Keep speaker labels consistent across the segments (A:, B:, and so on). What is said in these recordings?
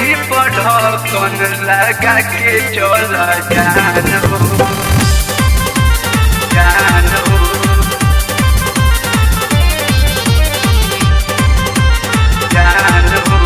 A: ढोड़ी पर ढक्कन लगा के चल जान हो जान हो जान हो।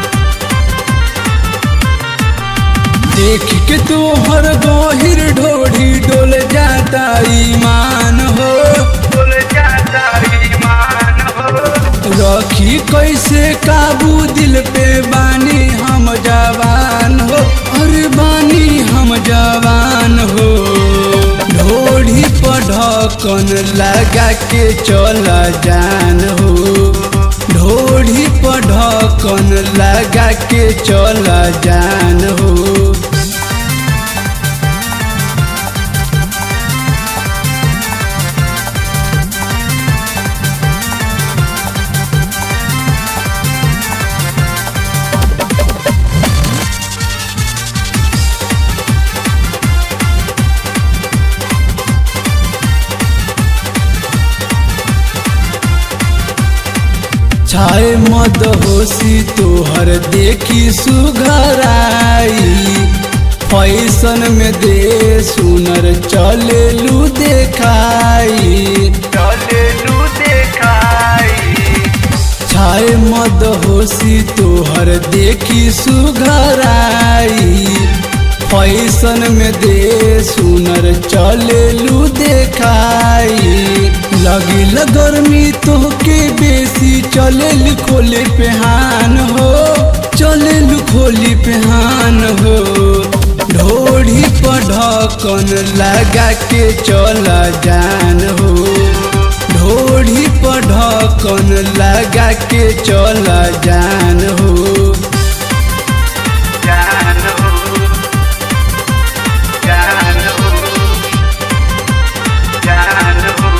B: देख के तोहर गहिर ढोड़ी डोल जाता ईमान हो
A: डोल जाता ईमान हो।
B: रखी कैसे काबू दिल पे बानी हम जवान हो अरे बानी हम जवान हो। ढोड़ी पर ढक्कन लगा के चल जान हो ढोड़ी पर ढक्कन लगा के चल जान हो। छाए मद होशी तोहर देखी सुघराई फैशन में दे सुनर चलेलू देखाई
A: चलेलू देखाई।
B: छाए मद होशी तोहर देखी सुघराई फैशन में दे सुनर चलेलू देखाई। लगिल गर्मी तोहके बेसी चलेल खोले पेहान हो चलेल खोली पेहान हो। ढोड़ी पर ढक्कन लगा के चल जान हो ढोड़ी पर ढक्कन लगा के चल जान हो
A: जान हो जान हो जान हो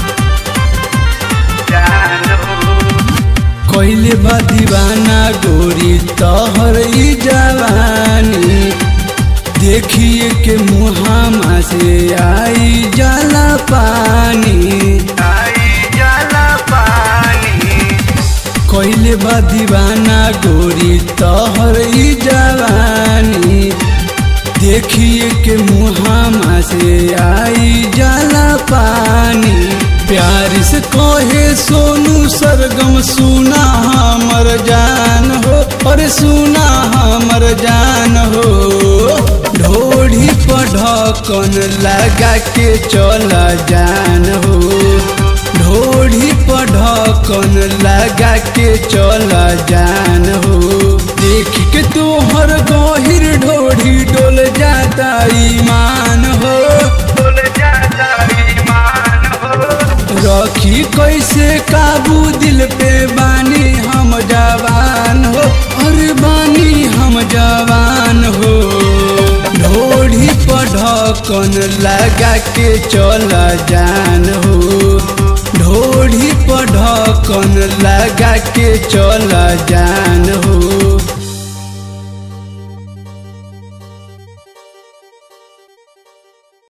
A: जान हो।
B: कोइले बा दीवाना गोरी तोहर ई जवानी देखिए के मुहामा से आई जाला पानी
A: आई जाला पानी।
B: कोइले बा दीवाना गोरी तोहर ई जवानी देखिए के मुहामा से आई जाला पानी। प्यार से कहे सोनू सरगम सुना हमर जान हो अरे सुना हमर जान हो। ढोड़ी पर ढक्कन लगा के चल जान हो ढोड़ी पर ढक्कन लगा के चल जान हो। देख के तोहर गहिर ढोड़ी डोल जाता ईमान हो
A: डोल जाता ईमान हो।
B: रखी कैसे काबू दिल पे बानी हम जवान हो अरे बानी हम जवान हो। ढोड़ी पर ढक्कन लगा के चल जान हो ढोड़ी पर ढक्कन लगा के चल जान हो।